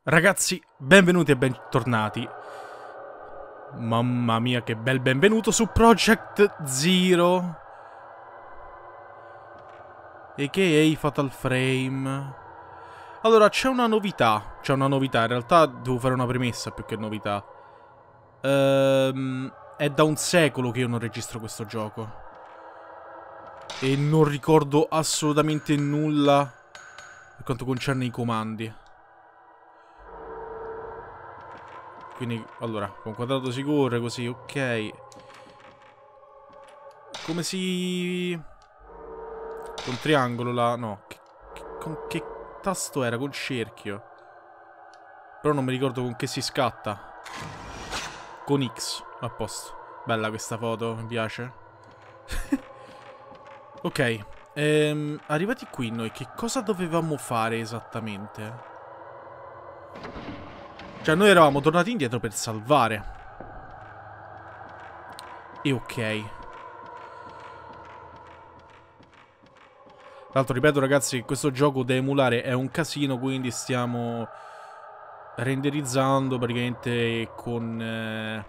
Ragazzi, benvenuti e bentornati. Mamma mia, che bel benvenuto su Project Zero, a.k.a. Fatal Frame. Allora, c'è una novità. In realtà devo fare una premessa più che novità. È da un secolo che io non registro questo gioco e non ricordo assolutamente nulla per quanto concerne i comandi. Quindi, allora, con quadrato si corre così, ok. Come si... Con triangolo là... No, con che tasto era? Con cerchio. Però non mi ricordo con che si scatta. Con X, a posto. Bella questa foto, mi piace. Ok, arrivati qui noi, che cosa dovevamo fare esattamente? Cioè, noi eravamo tornati indietro per salvare. E ok. Tra l'altro, ripeto ragazzi, che questo gioco da emulare è un casino, quindi stiamo renderizzando praticamente con...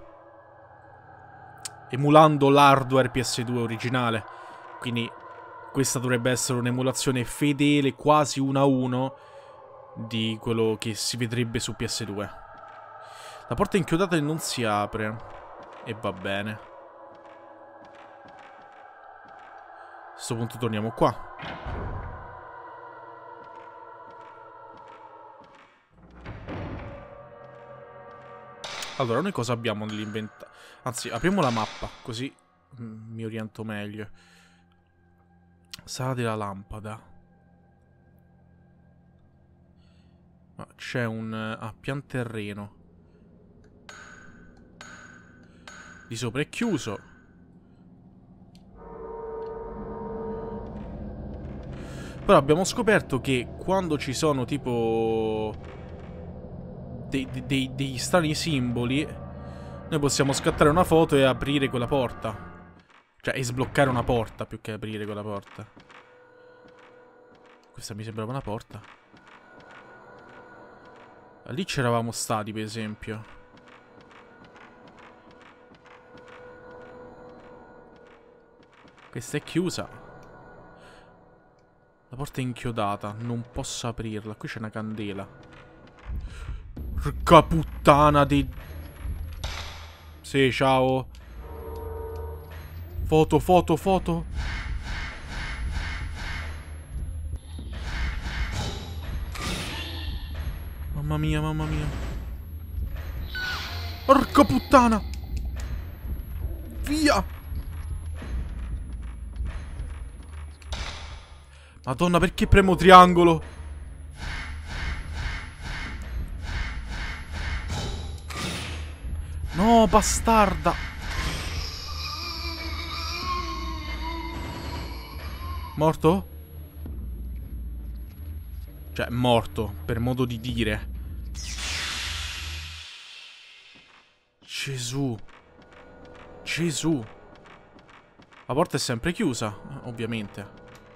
emulando l'hardware PS2 originale. Quindi questa dovrebbe essere un'emulazione fedele, quasi 1 a 1, di quello che si vedrebbe su PS2. La porta è inchiodata e non si apre. E va bene. A questo punto torniamo qua. Allora, noi cosa abbiamo nell'inventario? Anzi, apriamo la mappa, così mi oriento meglio. Sala della lampada. C'è un pianterreno. Di sopra è chiuso. Però abbiamo scoperto che quando ci sono tipo degli strani simboli, noi possiamo scattare una foto e aprire quella porta. Cioè, e sbloccare una porta più che aprire quella porta. Questa mi sembrava una porta. Lì c'eravamo stati, per esempio. Questa è chiusa. La porta è inchiodata. Non posso aprirla. Qui c'è una candela. Porca puttana di... Sì, ciao. Foto, foto, foto. Mamma mia, mamma mia. Porca puttana. Via. Madonna, perché premo triangolo? No, bastarda. Morto? Cioè, morto, per modo di dire. Gesù. Gesù. La porta è sempre chiusa, ovviamente.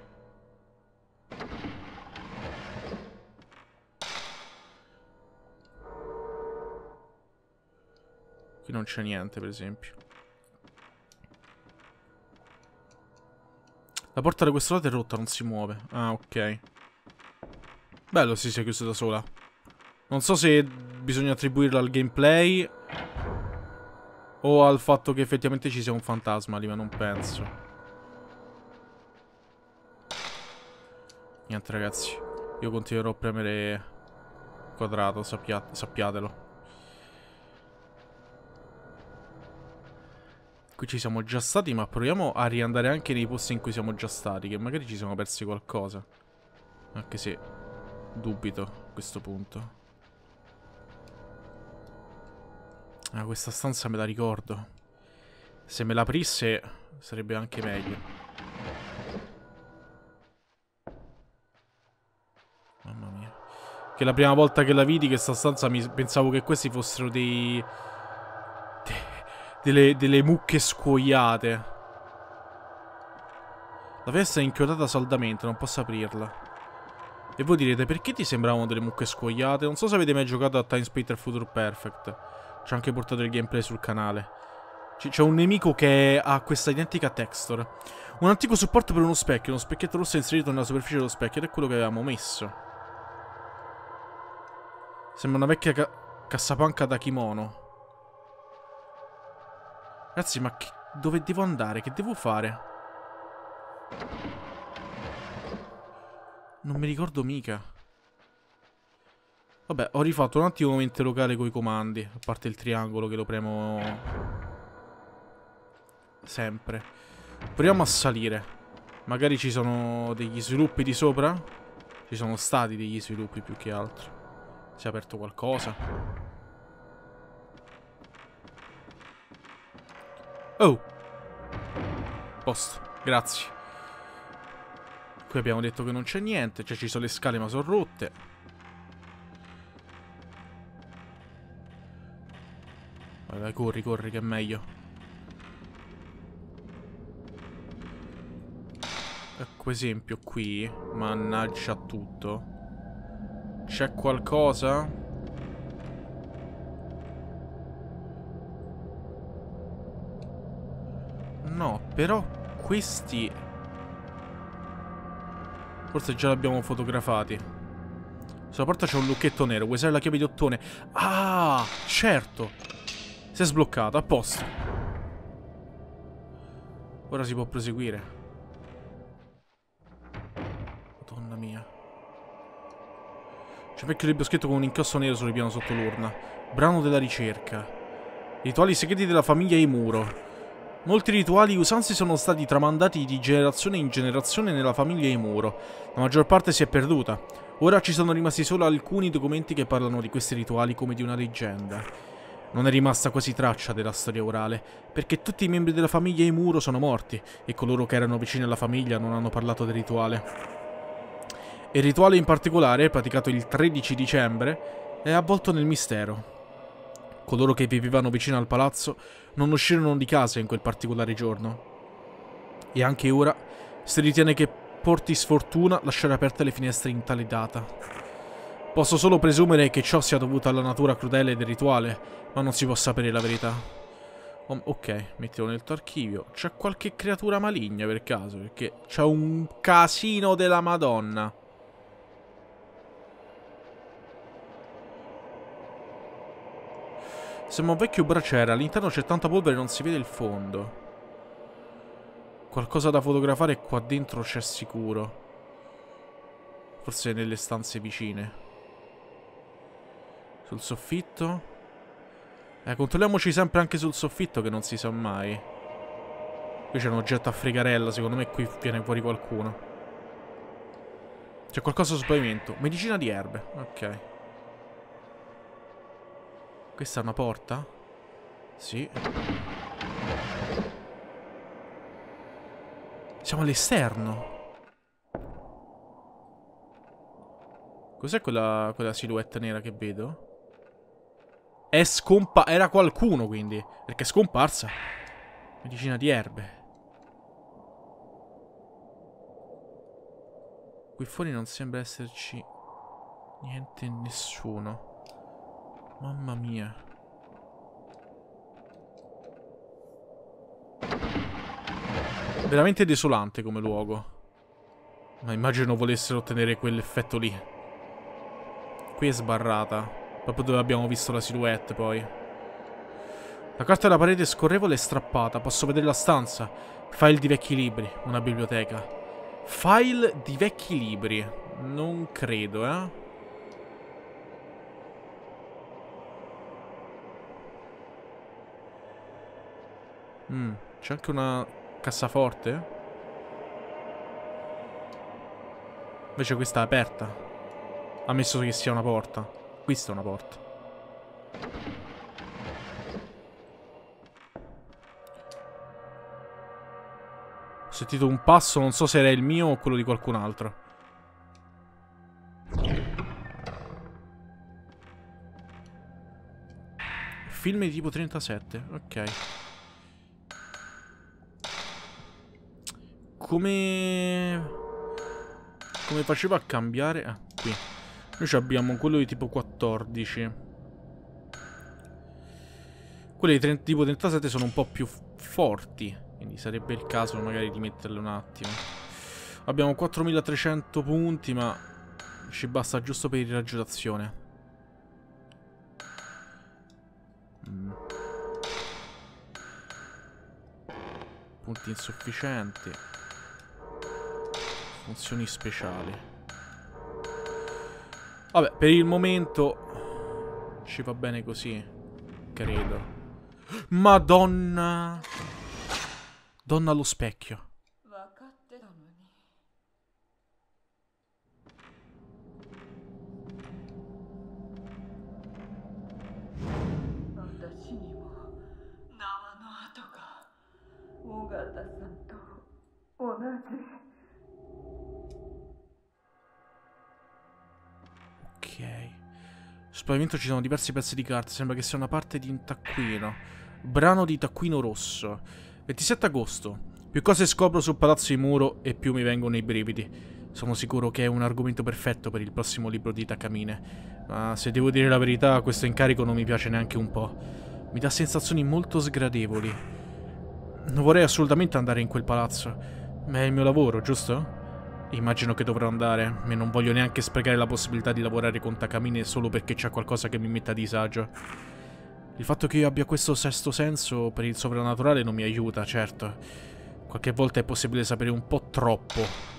Qui non c'è niente, per esempio. La porta da questo lato è rotta, non si muove. Ah, ok. Bello, si è chiusa da sola. Non so se bisogna attribuirla al gameplay o al fatto che effettivamente ci sia un fantasma lì, ma non penso. Niente, ragazzi. Io continuerò a premere quadrato, sappiatelo. Qui ci siamo già stati, ma proviamo a riandare anche nei posti in cui siamo già stati, che magari ci siamo persi qualcosa. Anche se dubito a questo punto. Ah, questa stanza me la ricordo. Se me la aprisse sarebbe anche meglio. Mamma mia. Che la prima volta che la vidi questa stanza pensavo che questi fossero delle mucche scuoiate. La finestra è inchiodata saldamente, non posso aprirla. E voi direte, perché ti sembravano delle mucche scoiate? Non so se avete mai giocato a Time Splitter Future Perfect. Ci ho anche portato il gameplay sul canale. C'è un nemico che ha questa identica texture. Un antico supporto per uno specchietto rosso inserito nella superficie dello specchio, ed è quello che avevamo messo. Sembra una vecchia cassapanca da kimono. Ragazzi, ma dove devo andare? Che devo fare? Non mi ricordo mica. Vabbè, ho rifatto un attimo mente locale coi comandi. A parte il triangolo che lo premo sempre. Proviamo a salire. Magari ci sono degli sviluppi di sopra. Ci sono stati degli sviluppi più che altro. Si è aperto qualcosa. Oh! Posto, grazie. Qui abbiamo detto che non c'è niente. Cioè ci sono le scale ma sono rotte. Vai, corri, corri che è meglio. Ecco esempio qui. Mannaggia tutto. C'è qualcosa? No, però questi forse già l'abbiamo fotografati. Sulla porta c'è un lucchetto nero. Vuoi usare la chiave di ottone? Ah, certo. Si è sbloccato, a posto. Ora si può proseguire. Madonna mia. C'è un vecchio libro scritto con un inchiostro nero sul ripiano sotto l'urna. Brano della ricerca. Rituali segreti della famiglia Imuro. Molti rituali e usanze sono stati tramandati di generazione in generazione nella famiglia Imuro. La maggior parte si è perduta. Ora ci sono rimasti solo alcuni documenti che parlano di questi rituali come di una leggenda. Non è rimasta quasi traccia della storia orale, perché tutti i membri della famiglia Imuro sono morti, e coloro che erano vicini alla famiglia non hanno parlato del rituale. Il rituale in particolare, praticato il 13 dicembre, è avvolto nel mistero. Coloro che vivevano vicino al palazzo non uscirono di casa in quel particolare giorno. E anche ora si ritiene che porti sfortuna lasciare aperte le finestre in tale data. Posso solo presumere che ciò sia dovuto alla natura crudele del rituale, ma non si può sapere la verità. Ok, mettiamo nel tuo archivio. C'è qualche creatura maligna per caso? Perché c'è un casino della Madonna. Sembra un vecchio braciere, all'interno c'è tanta polvere e non si vede il fondo. Qualcosa da fotografare qua dentro c'è sicuro. Forse nelle stanze vicine. Sul soffitto. Controlliamoci sempre anche sul soffitto che non si sa mai. Qui c'è un oggetto a fregarella, secondo me qui viene fuori qualcuno. C'è qualcosa sul pavimento. Medicina di erbe, ok. Questa è una porta? Sì. Siamo all'esterno. Cos'è quella silhouette nera che vedo? Era qualcuno, quindi. Perché è scomparsa. Medicina di erbe. Qui fuori non sembra esserci niente, nessuno. Mamma mia. Veramente desolante come luogo. Ma immagino volessero ottenere quell'effetto lì. Qui è sbarrata. Proprio dove abbiamo visto la silhouette poi. La carta della parete scorrevole è strappata. Posso vedere la stanza. File di vecchi libri. Una biblioteca. File di vecchi libri. Non credo, eh. C'è anche una cassaforte. Invece questa è aperta. Ammesso che sia una porta. Questa è una porta. Ho sentito un passo, non so se era il mio o quello di qualcun altro. Film di tipo 37, ok. Come come faceva a cambiare? Ah, qui. Noi abbiamo quello di tipo 14. Quelli di tipo 37 sono un po' più forti. Quindi sarebbe il caso magari di metterle un attimo. Abbiamo 4300 punti, ma ci basta giusto per il raggio d'azione. Punti insufficienti. Funzioni speciali. Vabbè, per il momento ci va bene così, credo. Madonna! Donna allo specchio. Ok. Sul pavimento ci sono diversi pezzi di carta. Sembra che sia una parte di un taccuino. Brano di taccuino rosso. 27 agosto. Più cose scopro sul palazzo di Muro e più mi vengono i brividi. Sono sicuro che è un argomento perfetto per il prossimo libro di Takamine. Ma se devo dire la verità, questo incarico non mi piace neanche un po'. Mi dà sensazioni molto sgradevoli. Non vorrei assolutamente andare in quel palazzo. Ma è il mio lavoro, giusto? Immagino che dovrò andare, e non voglio neanche sprecare la possibilità di lavorare con Takamine solo perché c'è qualcosa che mi metta a disagio. Il fatto che io abbia questo sesto senso per il soprannaturale non mi aiuta, certo. Qualche volta è possibile sapere un po' troppo.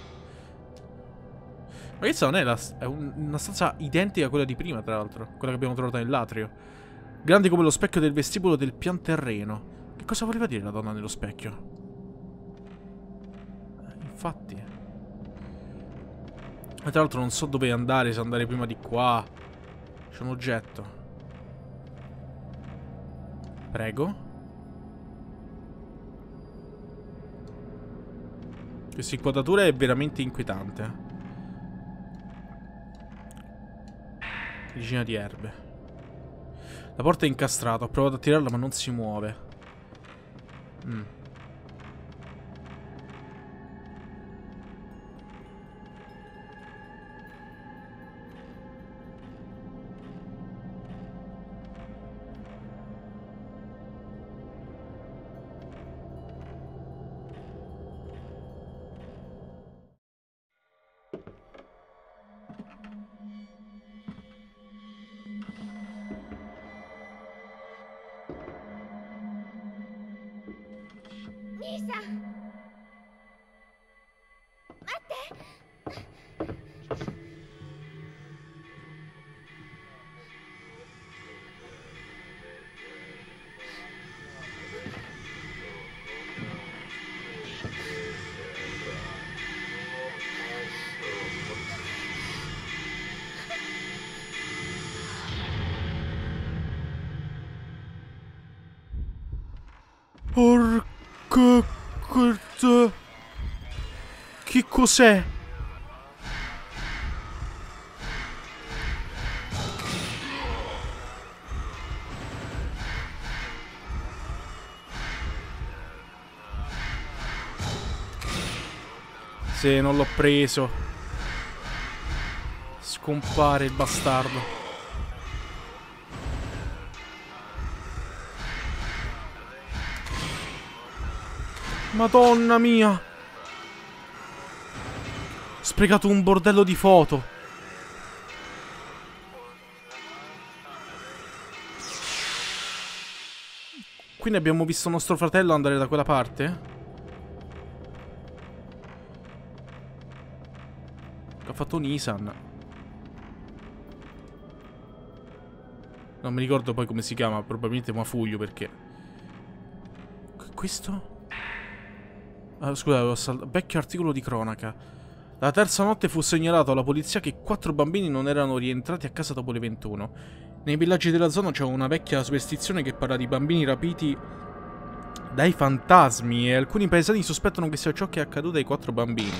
Ma questa non è è una stanza identica a quella di prima, tra l'altro. Quella che abbiamo trovato nell'atrio. Grande come lo specchio del vestibolo del pian terreno. Che cosa voleva dire la donna nello specchio? Infatti. E tra l'altro non so dove andare, se andare prima di qua. C'è un oggetto. Prego. Questa inquadratura è veramente inquietante. Regina di erbe. La porta è incastrata, ho provato a tirarla ma non si muove. Misa! Porca... Che cos'è? Se non l'ho preso. Scompare il bastardo. Madonna mia. Sprecato un bordello di foto. Quindi abbiamo visto nostro fratello andare da quella parte? Ha fatto un Isan. Non mi ricordo poi come si chiama. Probabilmente Mafuglio perché... Questo? Scusa, vecchio articolo di cronaca. La terza notte fu segnalato alla polizia che 4 bambini non erano rientrati a casa dopo le 21. Nei villaggi della zona c'è una vecchia superstizione che parla di bambini rapiti dai fantasmi e alcuni paesani sospettano che sia ciò che è accaduto ai 4 bambini.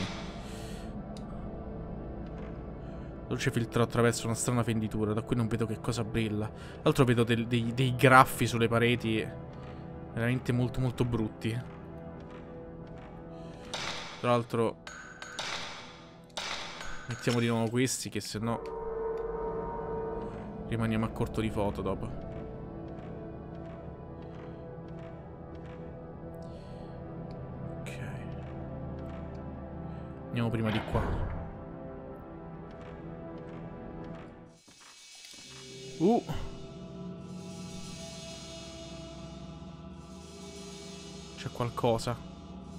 La luce filtra attraverso una strana fenditura, da cui non vedo che cosa brilla. Tra l'altro vedo dei graffi sulle pareti veramente molto molto brutti. Tra l'altro Mettiamo di nuovo questi, che se no rimaniamo a corto di foto dopo. Ok. Andiamo prima di qua. C'è qualcosa.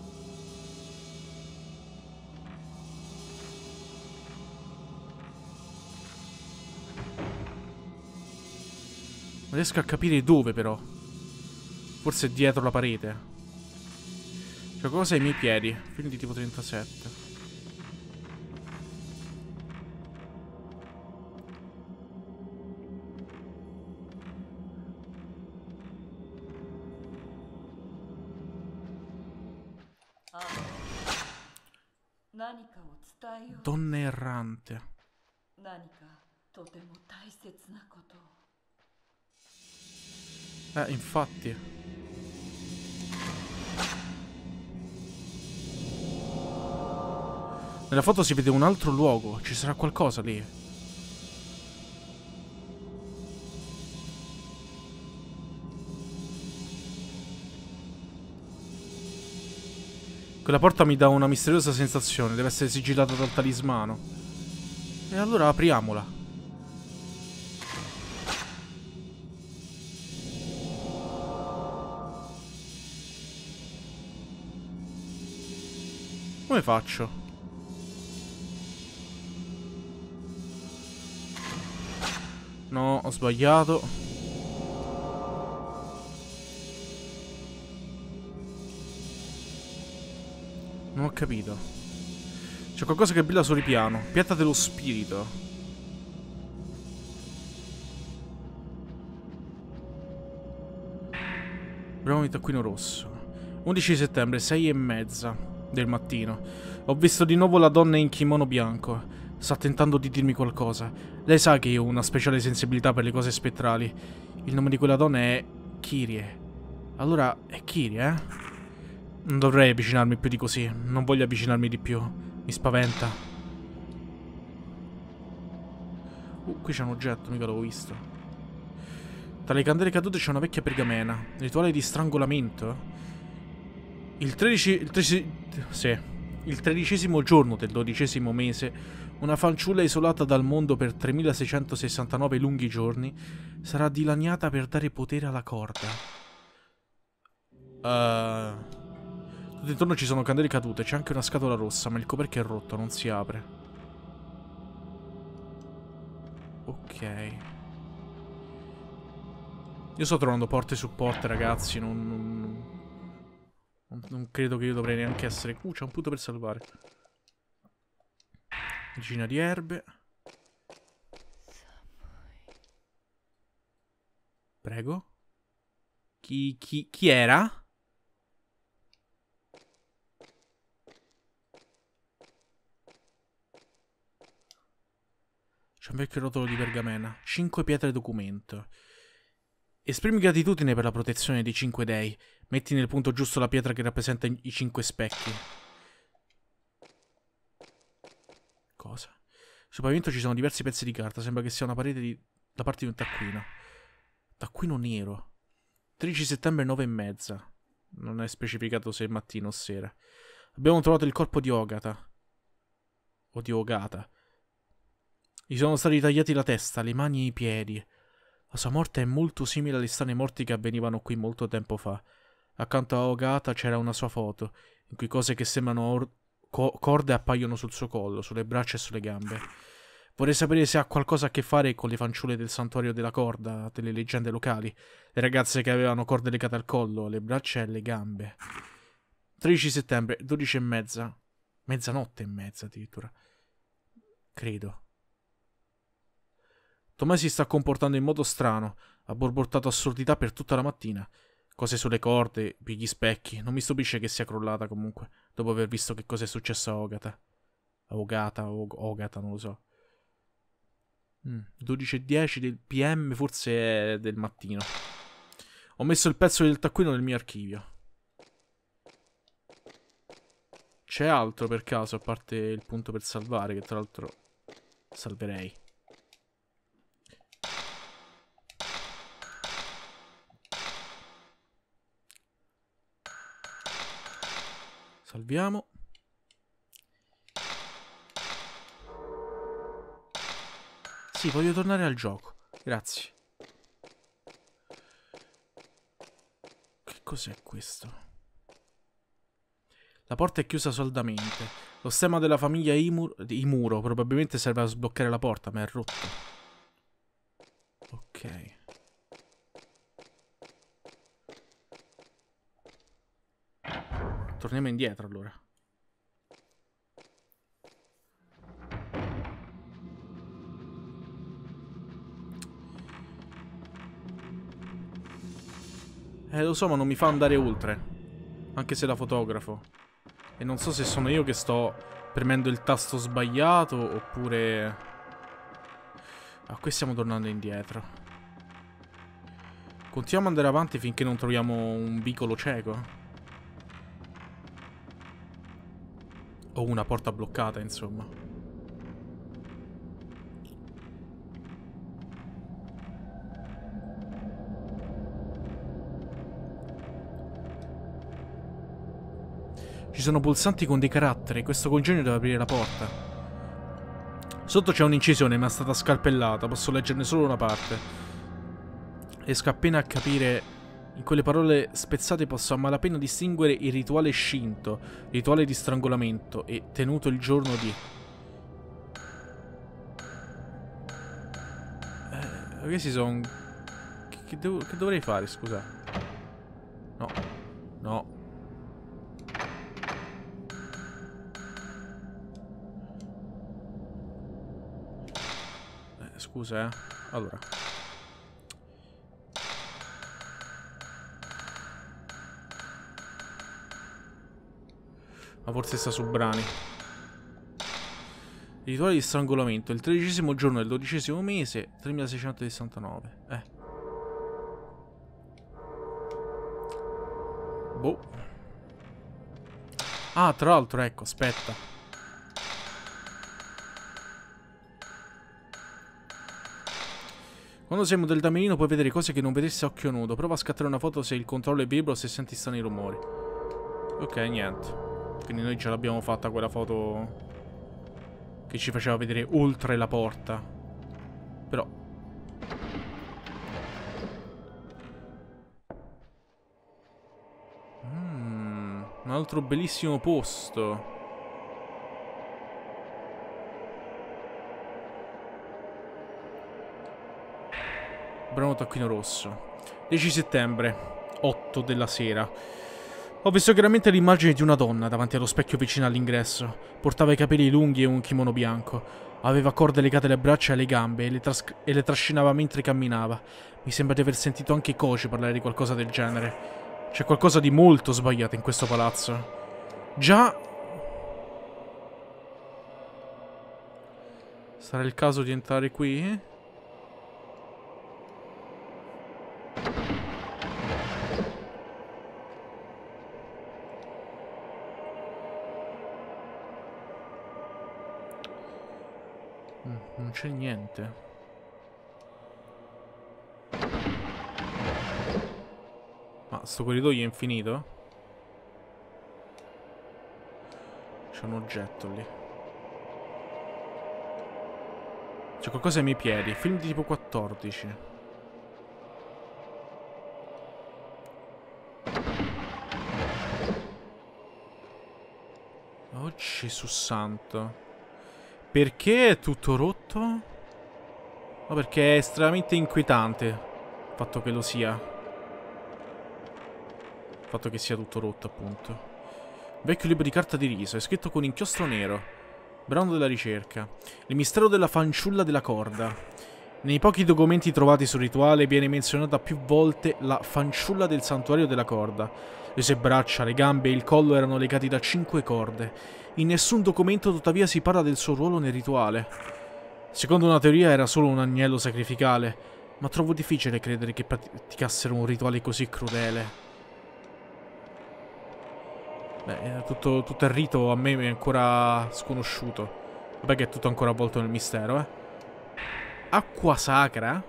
Non riesco a capire dove, però. Forse è dietro la parete. C'è qualcosa ai miei piedi. Film di tipo 37. Donna errante. Infatti. Nella foto si vede un altro luogo. Ci sarà qualcosa lì. Quella porta mi dà una misteriosa sensazione. Deve essere sigillata dal talismano. E allora apriamola. Come faccio? No, ho sbagliato. Non ho capito. C'è qualcosa che brilla sul ripiano. Pietra dello spirito. Bravo un taccuino rosso. 11 settembre, 6:30 del mattino. Ho visto di nuovo la donna in kimono bianco. Sta tentando di dirmi qualcosa. Lei sa che io ho una speciale sensibilità per le cose spettrali. Il nome di quella donna è Kyrie. Allora è Kyrie, eh? Non dovrei avvicinarmi più di così. Non voglio avvicinarmi di più. Mi spaventa. Qui c'è un oggetto, mica l'avevo visto. Tra le candele cadute c'è una vecchia pergamena. Rituale di strangolamento. Il 13° giorno del 12° mese, una fanciulla isolata dal mondo per 3669 lunghi giorni sarà dilaniata per dare potere alla corda. Tutto intorno ci sono candele cadute, c'è anche una scatola rossa, ma il coperchio è rotto, non si apre. Ok. Io sto trovando porte su porte, ragazzi, non credo che io dovrei neanche essere... c'è un punto per salvare. Regina di erbe. Prego. Chi era? C'è un vecchio rotolo di pergamena. 5 pietre documento. Esprimi gratitudine per la protezione dei 5 dei. Metti nel punto giusto la pietra che rappresenta i 5 specchi. Cosa? Sul pavimento ci sono diversi pezzi di carta. Sembra che sia una parete da parte di un taccuino. Taccuino nero. 13 settembre 9:30. Non è specificato se è mattino o sera. Abbiamo trovato il corpo di Ogata. O di Ogata. Gli sono stati tagliati la testa, le mani e i piedi. La sua morte è molto simile alle strane morti che avvenivano qui molto tempo fa. Accanto a Ogata c'era una sua foto, in cui cose che sembrano corde appaiono sul suo collo, sulle braccia e sulle gambe. Vorrei sapere se ha qualcosa a che fare con le fanciulle del santuario della corda, delle leggende locali, le ragazze che avevano corde legate al collo, alle braccia e alle gambe. 13 settembre, 12:30. Mezzanotte e mezza addirittura. Credo. Tomei si sta comportando in modo strano. Ha borbottato assurdità per tutta la mattina. Cose sulle corde, gli specchi. Non mi stupisce che sia crollata comunque, dopo aver visto che cosa è successo a Ogata. Ogata, non lo so. 12:10 del PM, forse è del mattino. Ho messo il pezzo del taccuino nel mio archivio. C'è altro per caso, a parte il punto per salvare, che tra l'altro salverei. Salviamo. Sì, voglio tornare al gioco. Grazie. Che cos'è questo? La porta è chiusa saldamente. Lo stemma della famiglia Imuro probabilmente serve a sbloccare la porta, ma è rotto. Ok. Torniamo indietro allora. Lo so, ma non mi fa andare oltre. Anche se la fotografo. E non so se sono io che sto premendo il tasto sbagliato oppure... Ah, qui stiamo tornando indietro. Continuiamo ad andare avanti finché non troviamo un vicolo cieco. O una porta bloccata, insomma. Ci sono pulsanti con dei caratteri. Questo congegno deve aprire la porta. Sotto c'è un'incisione, ma è stata scalpellata. Posso leggerne solo una parte. Riesco appena a capire. In quelle parole spezzate posso a malapena distinguere il rituale Shinto, rituale di strangolamento, e tenuto il giorno di... Questi sono... Che dovrei fare, scusa? No. No. Scusa, Allora. Ma forse sta su brani. Il rituale di strangolamento. Il 13° giorno del 12° mese. 3669. Boh. Ah, tra l'altro, ecco, aspetta. Quando sei model da menino puoi vedere cose che non vedessi a occhio nudo. Prova a scattare una foto se il controllo è vibro o se senti strani rumori. Ok, niente. Quindi noi ce l'abbiamo fatta quella foto che ci faceva vedere oltre la porta. Però un altro bellissimo posto. Bravo taccuino rosso. 10 settembre 8 della sera. Ho visto chiaramente l'immagine di una donna davanti allo specchio vicino all'ingresso. Portava i capelli lunghi e un kimono bianco. Aveva corde legate alle braccia e alle gambe e le trascinava mentre camminava. Mi sembra di aver sentito anche Koji parlare di qualcosa del genere. C'è qualcosa di molto sbagliato in questo palazzo. Già... Sarà il caso di entrare qui? Non c'è niente. Ma sto corridoio è infinito? C'è un oggetto lì. C'è qualcosa ai miei piedi. Film di tipo 14. Oh Gesù santo. Perché è tutto rotto? No, perché è estremamente inquietante il fatto che lo sia. Il fatto che sia tutto rotto, appunto. Vecchio libro di carta di riso, è scritto con inchiostro nero. Brano della ricerca. Il mistero della fanciulla della corda. Nei pochi documenti trovati sul rituale viene menzionata più volte la fanciulla del santuario della corda. Le sue braccia, le gambe e il collo erano legati da 5 corde. In nessun documento tuttavia si parla del suo ruolo nel rituale. Secondo una teoria era solo un agnello sacrificale, ma trovo difficile credere che praticassero un rituale così crudele. Beh, tutto il rito a me è ancora sconosciuto. Vabbè che è tutto ancora avvolto nel mistero, eh. Acqua sacra?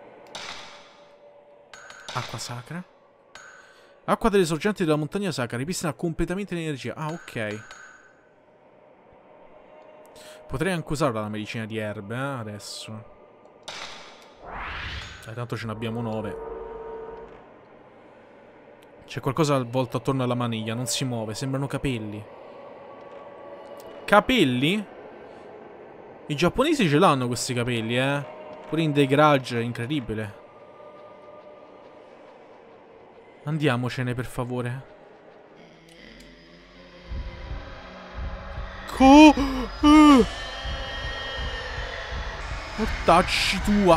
Acqua sacra? Acqua delle sorgenti della montagna sacra. Ripristina completamente l'energia. Ah, ok. Potrei anche usarla la medicina di erbe, adesso. Tanto ce ne abbiamo 9. C'è qualcosa avvolto attorno alla maniglia. Non si muove. Sembrano capelli. Capelli? I giapponesi ce l'hanno questi capelli, eh. Pure in The Grudge, incredibile. Andiamocene, per favore. Mortacci tua.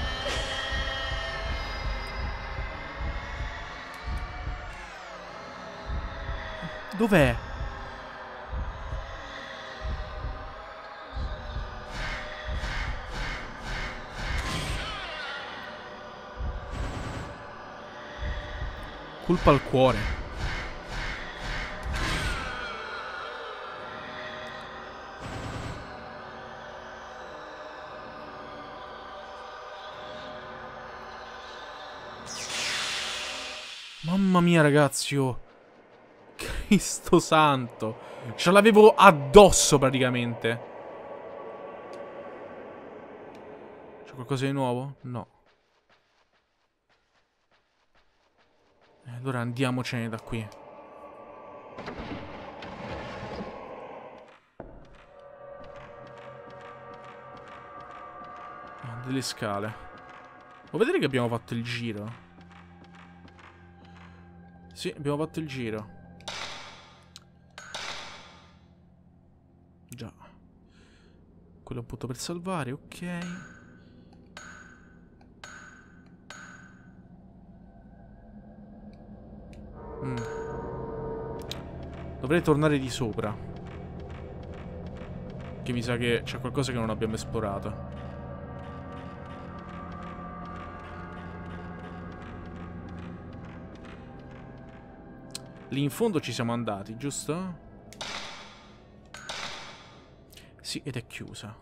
Dov'è? Colpa al cuore. Mamma mia, ragazzi, oh. Cristo santo. Ce l'avevo addosso, praticamente. C'è qualcosa di nuovo? No. Allora andiamocene da qui. Ah, delle scale. Vuoi vedere che abbiamo fatto il giro? Sì, abbiamo fatto il giro. Già. Quello è un punto per salvare, ok. Dovrei tornare di sopra. Che mi sa che c'è qualcosa che non abbiamo esplorato. Lì in fondo ci siamo andati, giusto? Sì, ed è chiusa.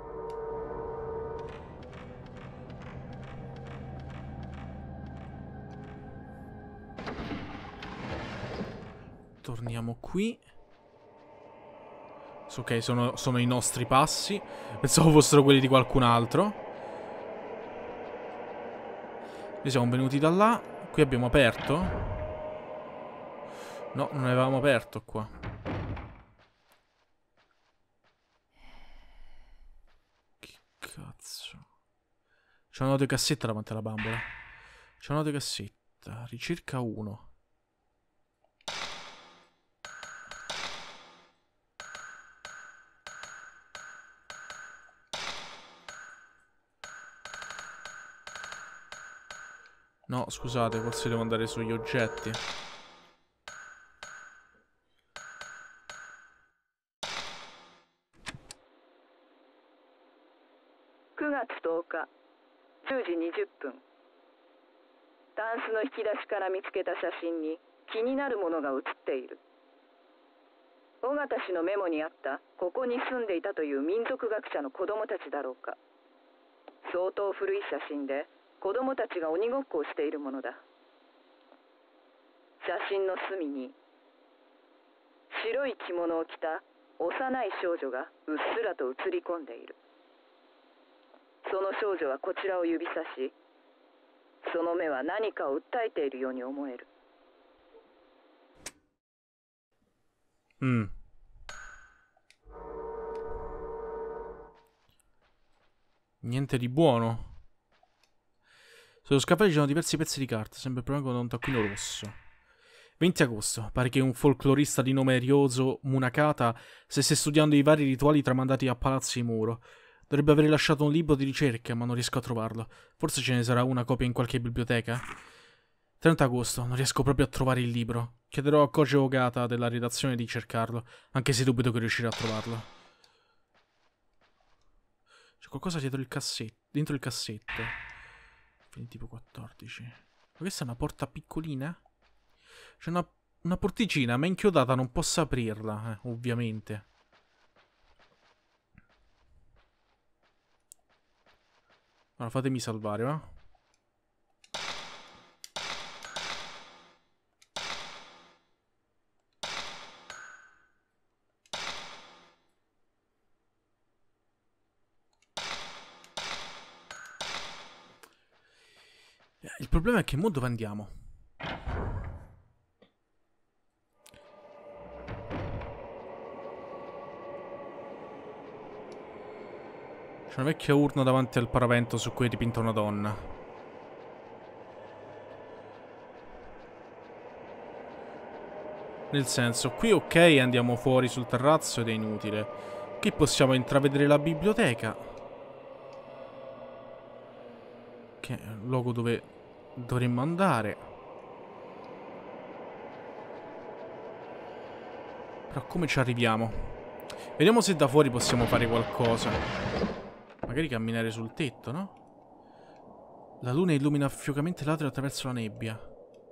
Torniamo qui. Ok, sono i nostri passi. Pensavo fossero quelli di qualcun altro. Noi siamo venuti da là. Qui abbiamo aperto. No, non avevamo aperto qua. Che cazzo. C'è una notecassetta davanti alla bambola. C'è una notecassetta. Ricerca 1. No, scusate, forse devo andare sugli oggetti. タンスの引き出しから見つけた写真に気になるものが写っている。尾形氏のメモにあったここに住んでいたという民族学者の子供たちだろうか。相当古い写真で子供たちが鬼ごっこをしているものだ。写真の隅に白い着物を着た幼い少女がうっすらと映り込んでいる。その少女はこちらを指さし、その目は何かを訴えているように思える。 Niente di buono. Sullo scaffale ci sono diversi pezzi di carta, sempre provengono da un taccuino rosso. 20 agosto. Pare che un folclorista di nome Ryozo Munakata stesse studiando i vari rituali tramandati a Palazzo Imuro. Dovrebbe aver lasciato un libro di ricerca, ma non riesco a trovarlo. Forse ce ne sarà una copia in qualche biblioteca? 30 agosto. Non riesco proprio a trovare il libro. Chiederò a Koji Ogata della redazione di cercarlo, anche se dubito che riuscirà a trovarlo. C'è qualcosa dietro il cassetto. Dentro il cassetto. Quindi tipo 14. Ma questa è una porta piccolina? C'è una una porticina, ma inchiodata non posso aprirla, ovviamente. Allora, fatemi salvare, va? Il problema è che mo dove andiamo? C'è una vecchia urna davanti al paravento su cui è dipinta una donna. Nel senso, qui ok, andiamo fuori sul terrazzo ed è inutile. Qui possiamo intravedere la biblioteca. Che è il luogo dove dovremmo andare. Però come ci arriviamo? Vediamo se da fuori possiamo fare qualcosa. Magari camminare sul tetto, no? La luna illumina fiocamente l'atrio attraverso la nebbia.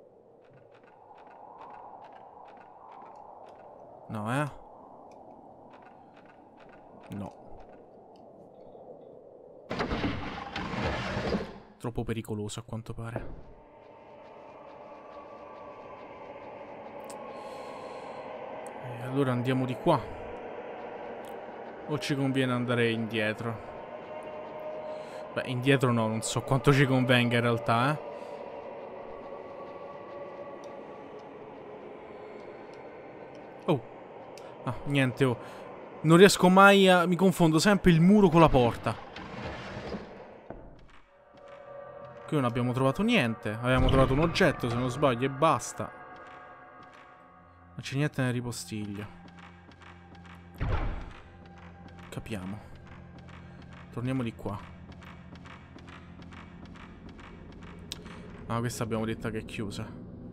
No, No. Troppo pericoloso a quanto pare. E allora andiamo di qua. O ci conviene andare indietro? Beh, indietro no, non so quanto ci convenga in realtà, Oh. Ah, niente, oh. Non riesco mai a... Mi confondo sempre il muro con la porta. Qui non abbiamo trovato niente. Abbiamo trovato un oggetto, se non sbaglio, e basta. Non c'è niente nel ripostiglio. Capiamo. Torniamo di qua. Ah, questa abbiamo detto che è chiusa.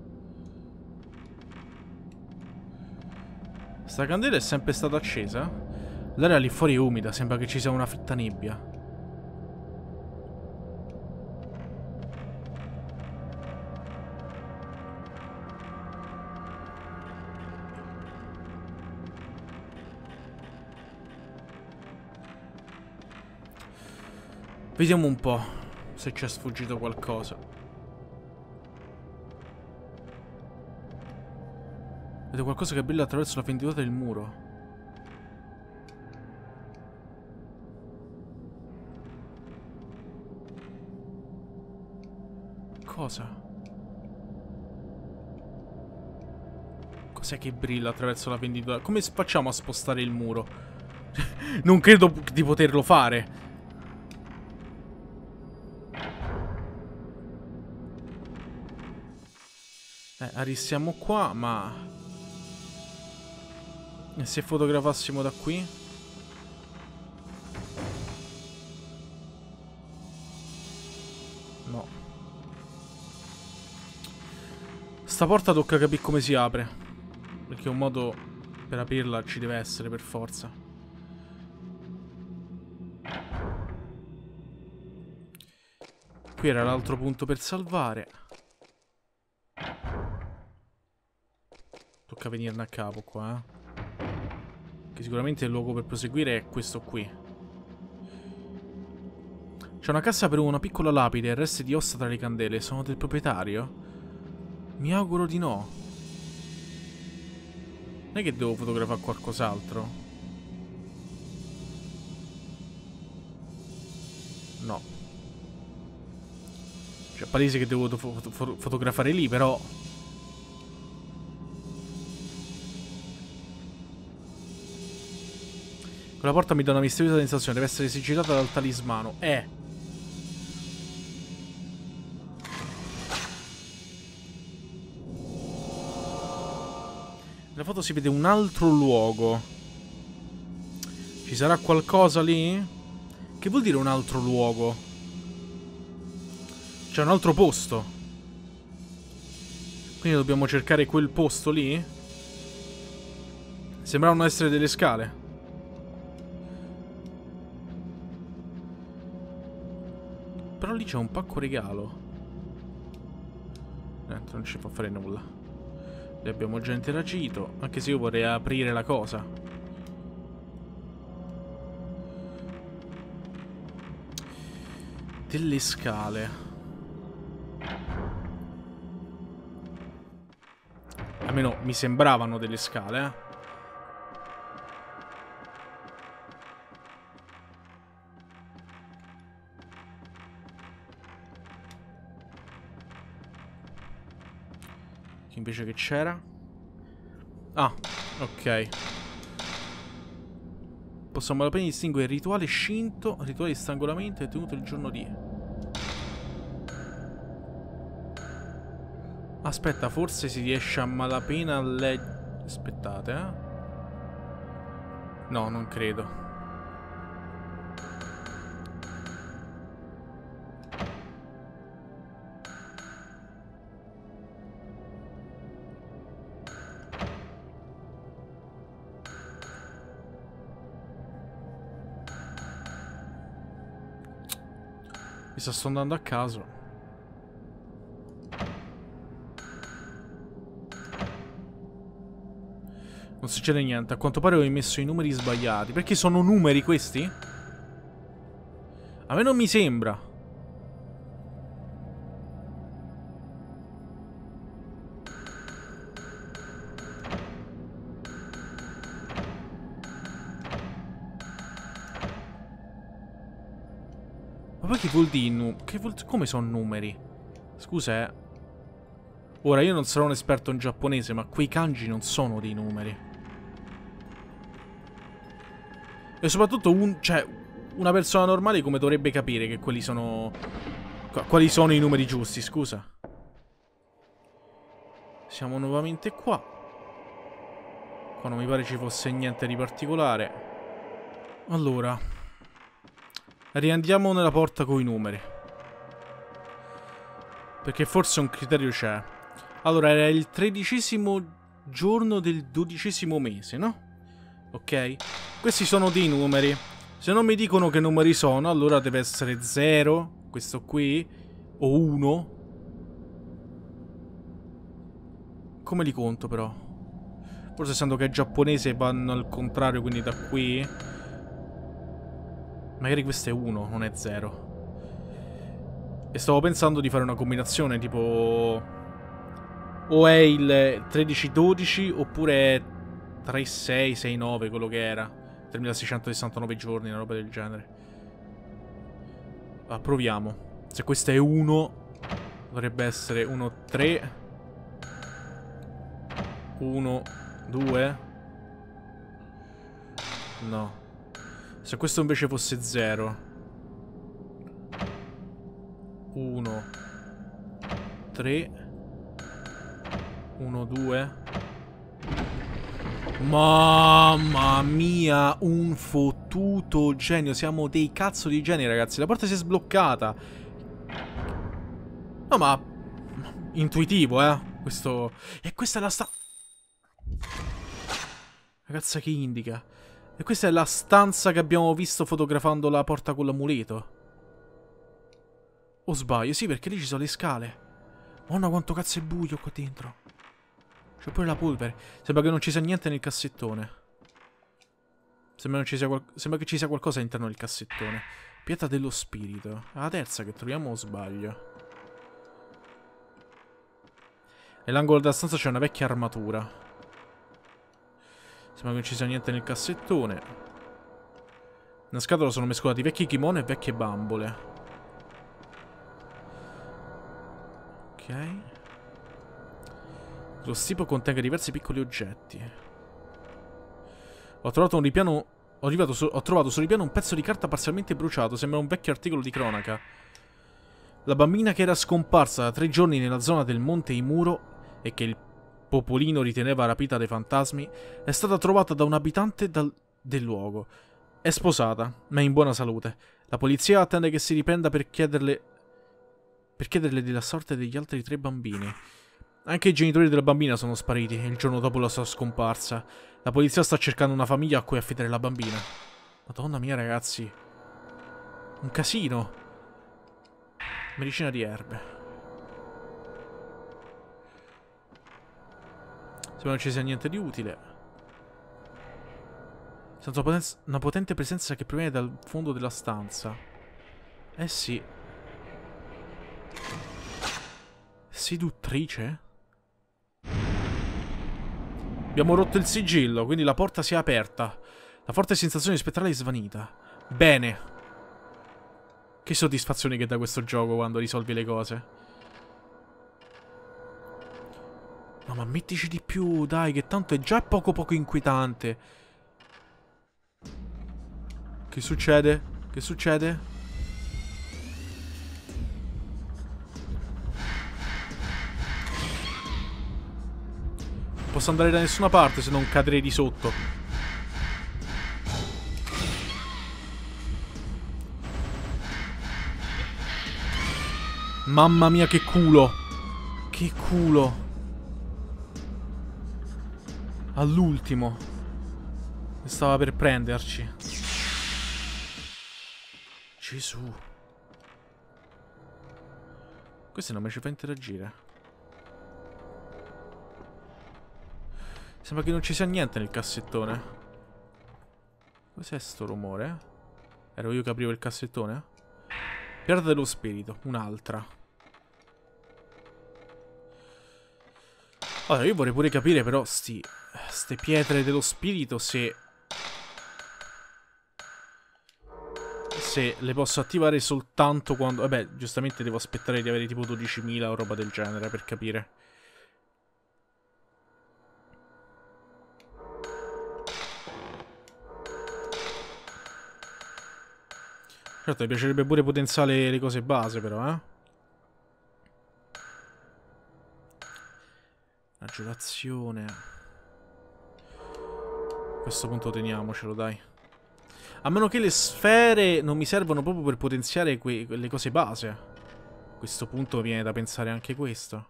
Sta candela è sempre stata accesa? L'aria lì fuori è umida, sembra che ci sia una fitta nebbia. Vediamo un po' se ci è sfuggito qualcosa. Vedo qualcosa che brilla attraverso la fenditura del muro. Cosa? Cos'è che brilla attraverso la fenditura? Come facciamo a spostare il muro? Non credo di poterlo fare. Arrissiamo qua, ma... E se fotografassimo da qui? No. Sta porta tocca capire come si apre. Perché un modo per aprirla ci deve essere per forza. Qui era l'altro punto per salvare. Tocca venirne a capo qua, Che sicuramente il luogo per proseguire è questo qui. C'è una cassa per una piccola lapide e resti di ossa tra le candele. Sono del proprietario? Mi auguro di no. Non è che devo fotografare qualcos'altro? No. Cioè, palese che devo fotografare lì, però... Quella porta mi dà una misteriosa sensazione. Deve essere sigillata dal talismano. Nella foto si vede un altro luogo. Ci sarà qualcosa lì? Che vuol dire un altro luogo? C'è un altro posto. Quindi dobbiamo cercare quel posto lì? Sembravano essere delle scale. Però lì c'è un pacco regalo. Non ci fa fare nulla. Le abbiamo già interagito. Anche se io vorrei aprire la cosa. Delle scale. Almeno mi sembravano delle scale, eh. Invece che c'era? Ah, ok. Possiamo appena distinguere il rituale scinto, rituale di strangolamento è tenuto il giorno di... Aspetta, forse si riesce a malapena a leggere... Aspettate, eh. No, non credo. Mi sto andando a caso. Non succede niente. A quanto pare ho messo i numeri sbagliati. Perché sono numeri questi? A me non mi sembra. Ma poi che vuol dire? Come sono numeri? Scusa, Ora, io non sarò un esperto in giapponese, ma quei kanji non sono dei numeri. E soprattutto, una persona normale come dovrebbe capire che quelli sono... Quali sono i numeri giusti, scusa. Siamo nuovamente qua. Qua non mi pare ci fosse niente di particolare. Allora, riandiamo nella porta con i numeri. Perché forse un criterio c'è. Allora, era il 13° giorno del 12° mese, no? Ok? Questi sono dei numeri. Se non mi dicono che numeri sono, allora deve essere 0, questo qui, o 1. Come li conto però? Forse essendo che è giapponese vanno al contrario, quindi da qui. Magari questo è 1, non è 0. E stavo pensando di fare una combinazione, tipo... O è il 13-12 oppure è 3-6-6-9, quello che era. 3669 giorni, una roba del genere. Proviamo. Se questo è 1, dovrebbe essere 1-3. 1-2. No. Se questo invece fosse 0. 1 3 1 2. Mamma mia, un fottuto genio. Siamo dei cazzo di geni, ragazzi. La porta si è sbloccata. No, ma intuitivo, questo. E questa è la ragazza che indica. E questa è la stanza che abbiamo visto fotografando la porta con l'amuleto. O sbaglio? Sì, perché lì ci sono le scale. Madonna, quanto cazzo è buio qua dentro. C'è pure la polvere. Sembra che non ci sia niente nel cassettone. Sembra che ci sia qualcosa all'interno del cassettone. Pietra dello spirito. È la terza che troviamo o sbaglio? Nell'angolo della stanza c'è una vecchia armatura. Sembra che non ci sia niente nel cassettone. Nella scatola sono mescolati vecchi kimono e vecchie bambole. Ok. Lo stipo contenga diversi piccoli oggetti. Ho trovato sul ripiano un pezzo di carta parzialmente bruciato. Sembra un vecchio articolo di cronaca. La bambina che era scomparsa da 3 giorni nella zona del Monte Imuro e che il popolino riteneva rapita dai fantasmi è stata trovata da un abitante del luogo. È sposata, ma è in buona salute. La polizia attende che si riprenda per chiederle della sorte degli altri 3 bambini. Anche i genitori della bambina sono spariti il giorno dopo la sua scomparsa. La polizia sta cercando una famiglia a cui affidare la bambina. Madonna mia, ragazzi. Un casino. Medicina di erbe. Spero non ci sia niente di utile. Sento una potente presenza che proviene dal fondo della stanza. Eh sì. Seduttrice? Abbiamo rotto il sigillo, quindi la porta si è aperta. La forte sensazione spettrale è svanita. Bene. Che soddisfazione che dà questo gioco quando risolvi le cose. No, ma mettici di più, dai, che tanto è già poco inquietante. Che succede? Che succede? Non posso andare da nessuna parte se non cadrei di sotto. Mamma mia, che culo. Che culo. All'ultimo. Stava per prenderci. Gesù. Questo non mi ci fa interagire. Sembra che non ci sia niente nel cassettone. Cos'è sto rumore? Ero io che aprivo il cassettone? Pietra dello spirito, un'altra. Allora, io vorrei pure capire però ste pietre dello spirito se le posso attivare soltanto quando... Vabbè, giustamente devo aspettare di avere tipo 12.000 o roba del genere per capire. Certo, mi piacerebbe pure potenziare le cose base però, eh. Agitazione. A questo punto teniamocelo, dai. A meno che le sfere non mi servono proprio per potenziare quelle cose base. A questo punto viene da pensare anche questo.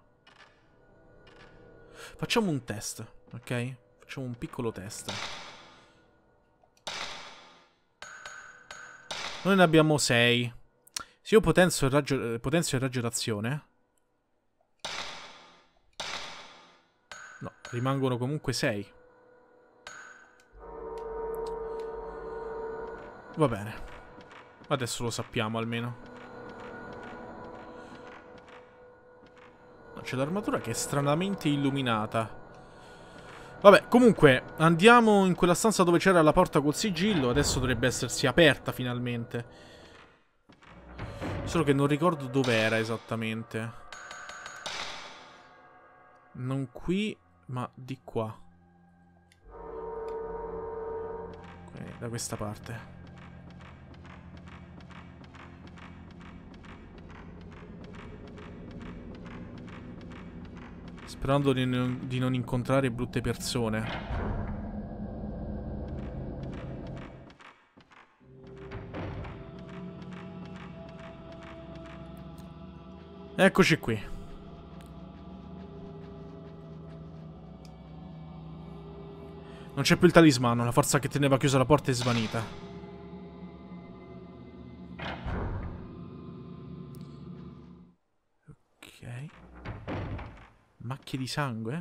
Facciamo un test, ok? Facciamo un piccolo test. Noi ne abbiamo 6. Se io potenzio il raggio d'azione... No, rimangono comunque 6. Va bene. Adesso lo sappiamo almeno. C'è l'armatura che è stranamente illuminata. Vabbè, comunque, andiamo in quella stanza dove c'era la porta col sigillo. Adesso dovrebbe essersi aperta finalmente. Solo che non ricordo dov'era esattamente. Non qui, ma di qua. Quindi, da questa parte. Sperando di non incontrare brutte persone. Eccoci qui. Non c'è più il talismano, la forza che teneva chiusa la porta è svanita. Ok. Macchie di sangue?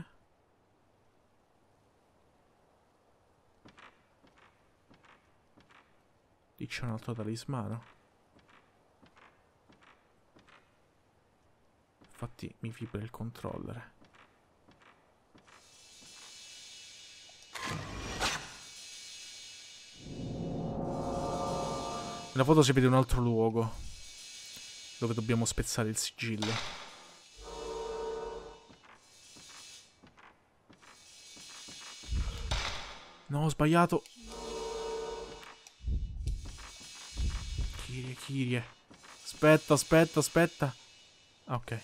Lì c'è un altro talismano. Infatti mi vibra il controller. Nella foto si vede un altro luogo dove dobbiamo spezzare il sigillo. No, ho sbagliato. Kirie. Aspetta. Ok.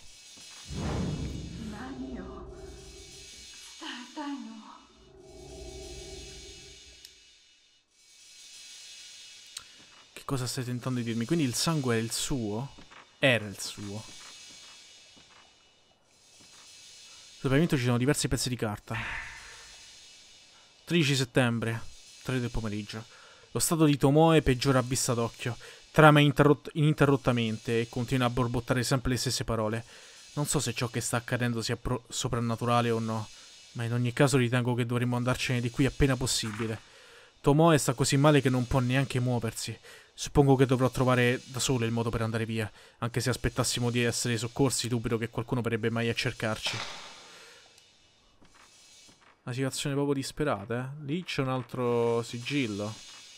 Che cosa stai tentando di dirmi? Quindi il sangue era il suo? Era il suo. Sul pavimento ci sono diversi pezzi di carta. 13 settembre, 3 del pomeriggio. Lo stato di Tomoe peggiora a vista d'occhio. Trama ininterrottamente e continua a borbottare sempre le stesse parole. Non so se ciò che sta accadendo sia soprannaturale o no. Ma in ogni caso ritengo che dovremmo andarcene di qui appena possibile. Tomoe sta così male che non può neanche muoversi. Suppongo che dovrò trovare da solo il modo per andare via. Anche se aspettassimo di essere soccorsi, dubito che qualcuno verrebbe mai a cercarci. Una situazione proprio disperata, eh? Lì c'è un altro sigillo.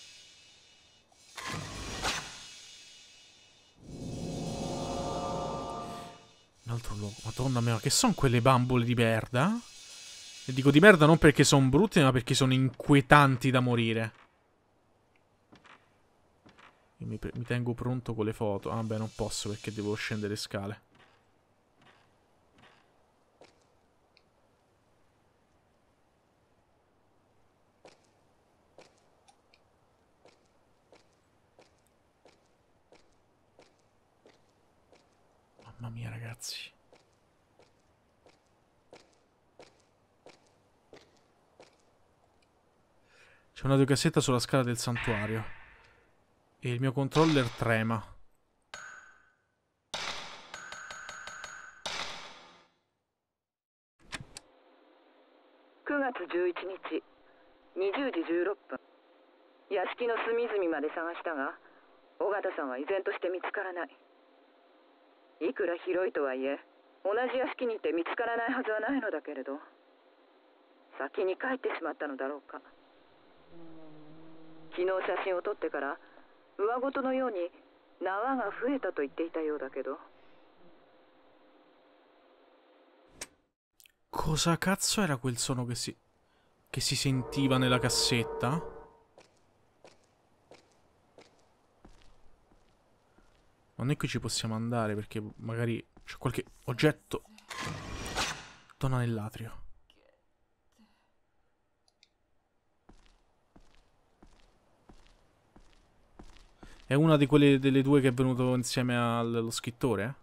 Un altro luogo. Madonna mia, che sono quelle bambole di merda? E dico di merda non perché sono brutte, ma perché sono inquietanti da morire. Io mi tengo pronto con le foto. Ah beh, non posso perché devo scendere scale. Mamma mia, ragazzi. C'è una videocassetta sulla scala del santuario. E il mio controller trema. 9月11日20時16分屋敷の隅々まで探したが尾形さんは依然として見つからない。いくら広いとはいえ同じ屋敷にいて見つからないはずはないのだけれど先に帰ってしまったのだろうか。昨日写真を撮ってから上ごとのように縄が増えたと言っていたようだけど。 Cosa cazzo era quel suono che si sentiva nella cassetta? Non è qui ci possiamo andare perché magari c'è qualche oggetto. Donna nell'atrio. È una di quelle delle due che è venuto insieme allo scrittore?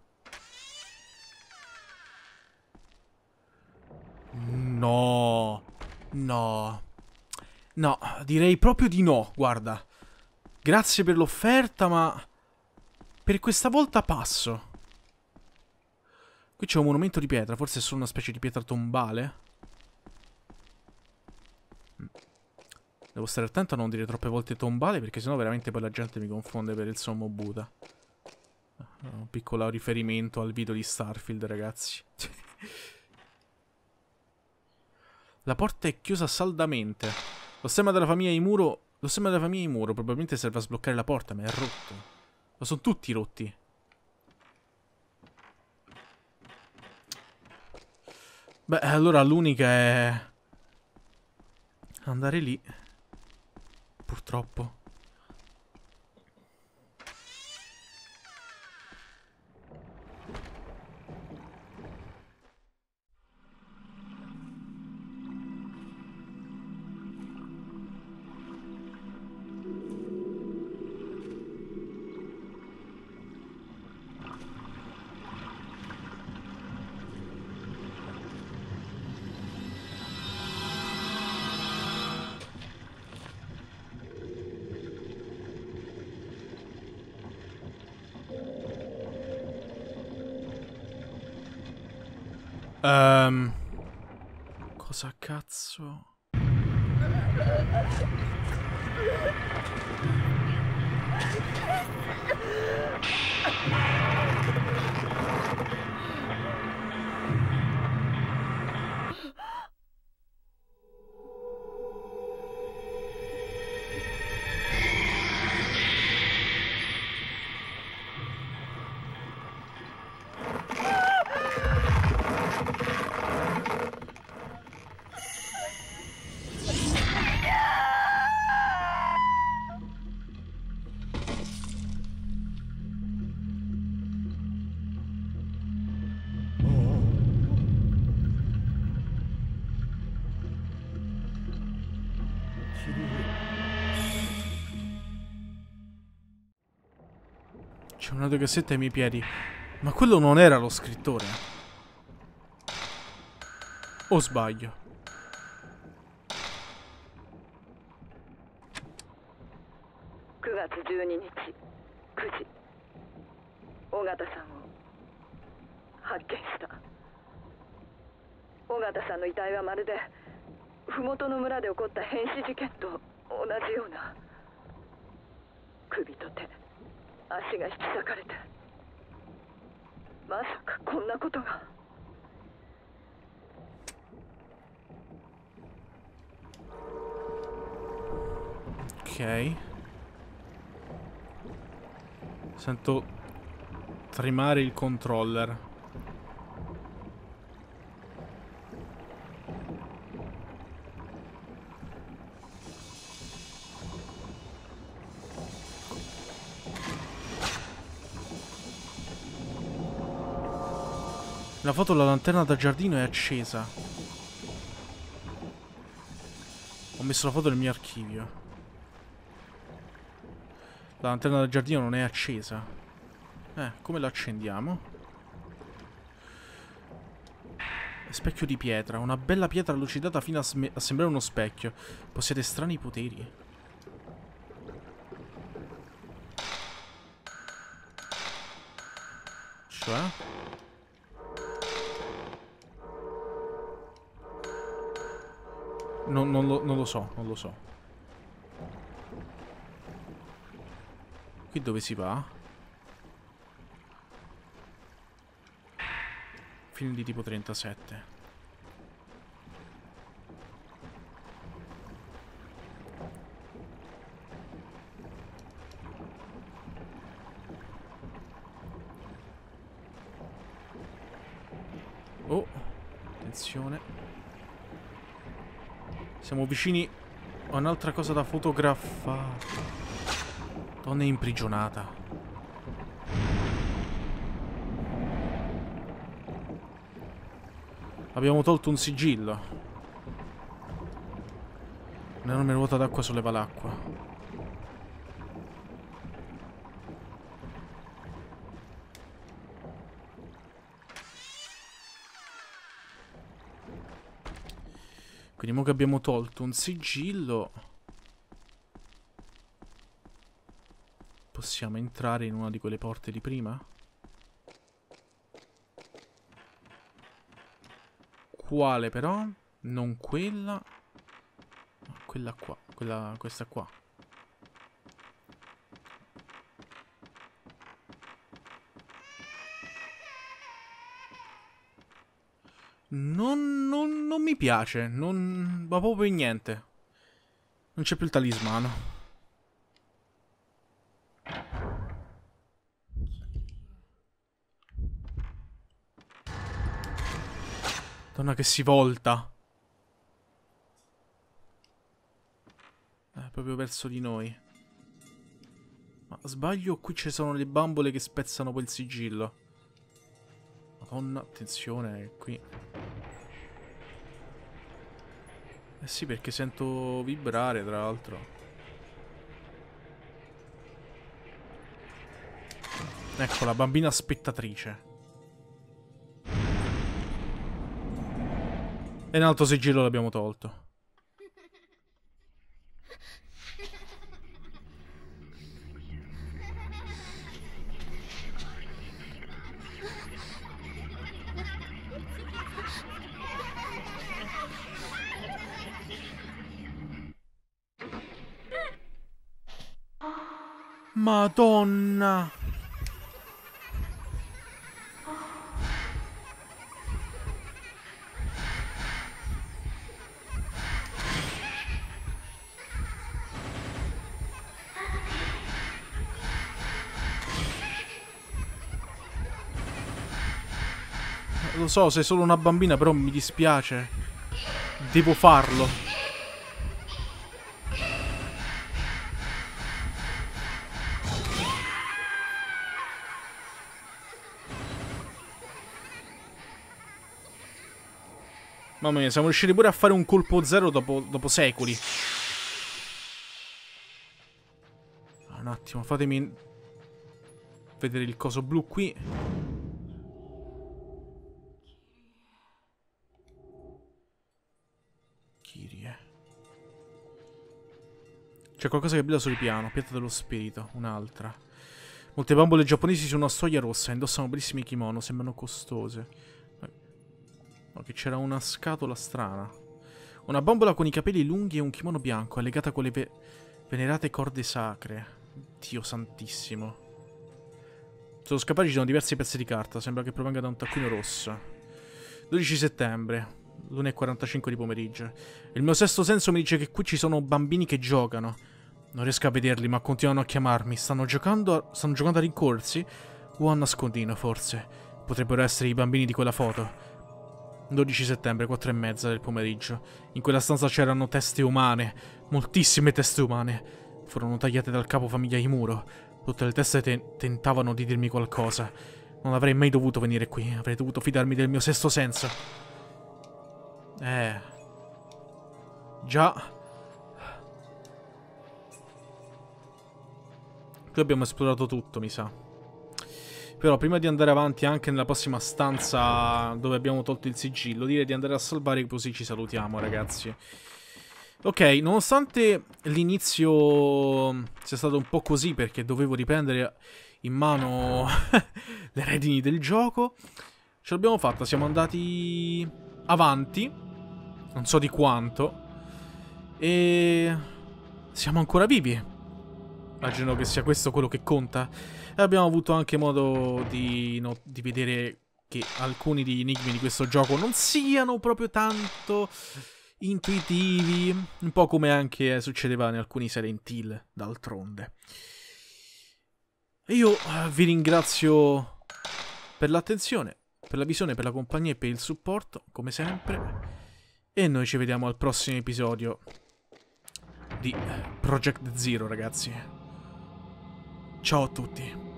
No. No. No, direi proprio di no, guarda. Grazie per l'offerta, ma per questa volta passo. Qui c'è un monumento di pietra, forse è solo una specie di pietra tombale. Devo stare attento a non dire troppe volte tombale, perché sennò veramente poi la gente mi confonde per il sommo Buddha. Un piccolo riferimento al video di Starfield, ragazzi. La porta è chiusa saldamente. Lo stemma della famiglia Imuro. Lo stemma della famiglia Imuro probabilmente serve a sbloccare la porta, ma è rotto. Ma sono tutti rotti. Beh, allora l'unica è andare lì. Purtroppo. Cosa cazzo? C'è una cassetta ai miei piedi. Ma quello non era lo scrittore. O sbaglio? 9月12日9時尾形さんを発見した。 尾形さんの遺体はまるで麓の村で起こった変死事件と同じような。首と手、足が引き裂かれて、まさかこんなことが。 Ok. Sento tremare il controller. La foto della lanterna da giardino è accesa. Ho messo la foto nel mio archivio. La lanterna del giardino non è accesa. Come la accendiamo? Specchio di pietra. Una bella pietra lucidata fino a sembrare uno specchio. Possiede strani poteri. Cioè? Non lo so, non lo so. Qui dove si va? Film di tipo 37. Oh, attenzione. Siamo vicini a un'altra cosa da fotografare. Donna imprigionata. Abbiamo tolto un sigillo. Un'enorme ruota d'acqua solleva l'acqua. Quindi mo che abbiamo tolto un sigillo, possiamo entrare in una di quelle porte di prima? Quale però? Non quella. No, quella qua. Questa qua. Non mi piace. Non va proprio niente. Non c'è più il talismano. Donna che si volta. Proprio verso di noi. Ma sbaglio, qui ci sono le bambole che spezzano poi il sigillo. Madonna, attenzione, qui. Eh sì, perché sento vibrare, tra l'altro. Ecco, la bambina spettatrice. E un altro sigillo l'abbiamo tolto. Madonna! Lo so, sei solo una bambina, però mi dispiace. Devo farlo. Mamma mia, siamo riusciti pure a fare un colpo zero dopo secoli. Un attimo, fatemi vedere il coso blu qui. Kirie. C'è qualcosa che brilla sul piano. Pietra dello spirito, un'altra. Molte bambole giapponesi su una stoglia rossa. Indossano bellissimi kimono, sembrano costose. No, che c'era una scatola strana. Una bambola con i capelli lunghi e un kimono bianco, allegata con le venerate corde sacre. Dio santissimo. Sullo scappare ci sono diversi pezzi di carta. Sembra che provenga da un taccuino rosso. 12 settembre. l'1:45 di pomeriggio. Il mio sesto senso mi dice che qui ci sono bambini che giocano. Non riesco a vederli, ma continuano a chiamarmi. Stanno giocando a rincorsi? O a nascondino, forse. Potrebbero essere i bambini di quella foto. 12 settembre, 4:30 del pomeriggio. In quella stanza c'erano teste umane. Moltissime teste umane. Furono tagliate dal capo famiglia Imuro. Tutte le teste tentavano di dirmi qualcosa. Non avrei mai dovuto venire qui. Avrei dovuto fidarmi del mio sesto senso. Già. Qui abbiamo esplorato tutto, mi sa. Però prima di andare avanti anche nella prossima stanza dove abbiamo tolto il sigillo, direi di andare a salvare, così ci salutiamo, ragazzi. Ok, nonostante l'inizio sia stato un po' così, perché dovevo riprendere in mano le redini del gioco, ce l'abbiamo fatta, siamo andati avanti, non so di quanto, e siamo ancora vivi. Immagino che sia questo quello che conta. E abbiamo avuto anche modo di vedere che alcuni degli enigmi di questo gioco non siano proprio tanto intuitivi, un po' come anche succedeva in alcuni Silent Hill, d'altronde. Io vi ringrazio per l'attenzione, per la visione, per la compagnia e per il supporto, come sempre. E noi ci vediamo al prossimo episodio di Project Zero, ragazzi. Ciao a tutti.